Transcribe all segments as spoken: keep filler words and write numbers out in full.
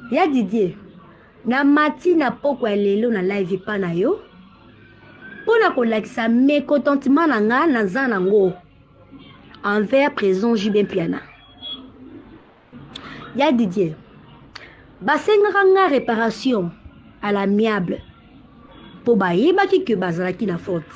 Ya Didier, na mati na poko ya lelo na live pa na yo, pona kolakisa mécontentement na nga na za nango envers président J B Mpiana. Ya Didier, basengaka nga réparation à l'amiable po bayebaki ke bazalaki na faute.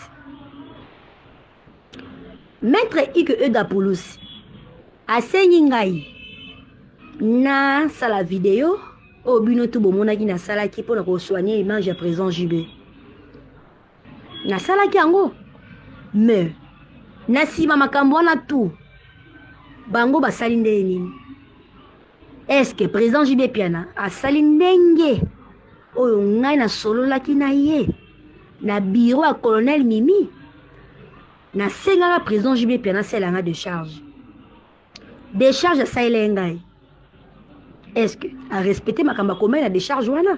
Maître Ike Edapoulos asengi ngai na sala vidéo o bino tu bomonaki na salaki pona ko soigner image ya président J B. Na salaki yango, mais na sima makambo wana tu bango basali ndenge nini? Est-ce que président J B Mpiana asali ndenge oyo ngai na sololaki na ye na bureau ya colonel Mimi? Na sengaka président J B Mpiana selanga de charge. De charge asaile ngai. Est-ce que a respecter makamba komai na décharge wana?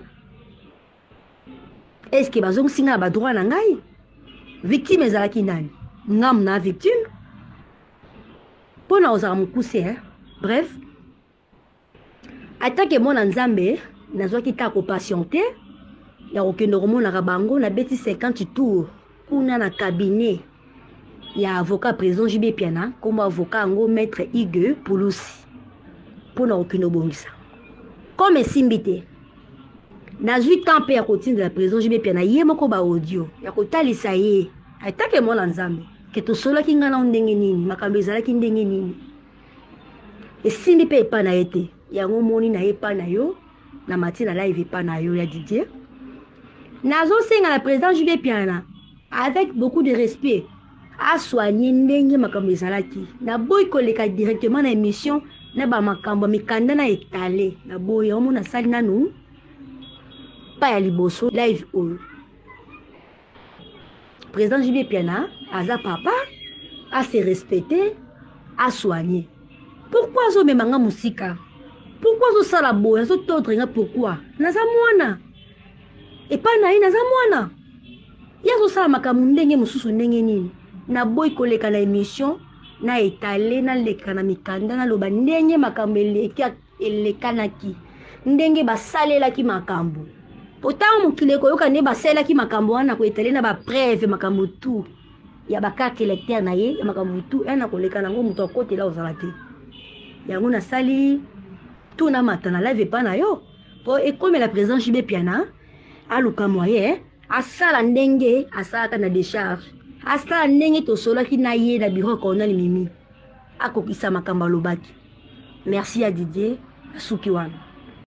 Est-ce que bazong singa ba droit na ngai? Victime ezalaki nani? Ngam na victime? Pona ozala mukuse, hein? Bref. Attaque mona nzambe, nazwaki ta ko patienter. Ya okendo komona bango na beti cinquante tours. Kuna na cabinet. Ya avocat président J B Mpiana, comme avocat ngo maître Ige Pulusi. Pona okendo bongisa. Comme simbité. Na huit ans pe ya kotinda la président J B Mpiana ye moko ba audio ya kotalisa ye atake mona nzambe ke to solo ki ngana ndenge nini makambo ezalaki ndenge nini esimbi pe epa na ete yango moni na epa na yo na mati na live epa na yo ya Didier. Nazo senga la président J B Mpiana avec beaucoup de respect a soigner ndenge makambo ezalaki na boy koleka directement na émission na ba makambo mikanda na étalé na boy omo na sali nanu pa ya liboso live oyo. Président J B Mpiana aza papa a se respecter a soigner. Pourquoi zo memanga musika? Pourquoi zo sala boya zo tordre nga pourquoi? Naza mwana. Et pas na naza mwana. Ya zo sala makambo ndenge mususu ndenge nini? Na boy koleka na émission na étalé na leka na mikanda na loba ndenge makambo eleki elekanaki. Ndenge basalelaki makambo. Pourtant mukile koyoka ne basalelaki makambo wana ko étalé na ba preuve makambo tout. Ya ba carte électeur na ye ya makambo tout ena koleka nango muto akote la ozala te. Yango na sali tout na matana live pa na yo. Po et comme la président J B Mpiana a luka moyen asala ndenge asala na décharge. Asala ndenge to solo ki na ye na bureau colonel Mimi. Akokisa makambo lobaki. Merci à Didier Suki wana.